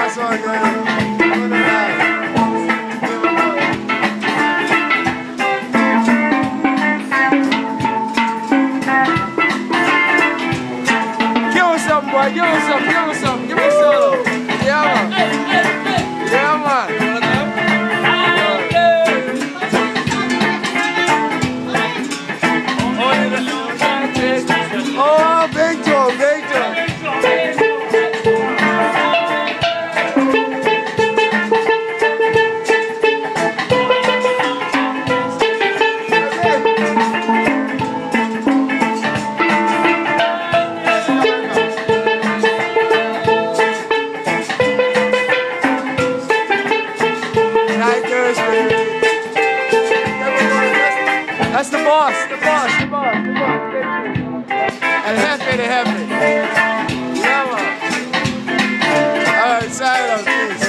That's all good. Give him something, boy. Give him something. Give him something. Give me a solo. Yeah, man. Yeah, man. Oh, big job, big job. That's the boss, the boss, the boss, the boss. El jefe, the jefe. Yeah, man. All right, silence, please.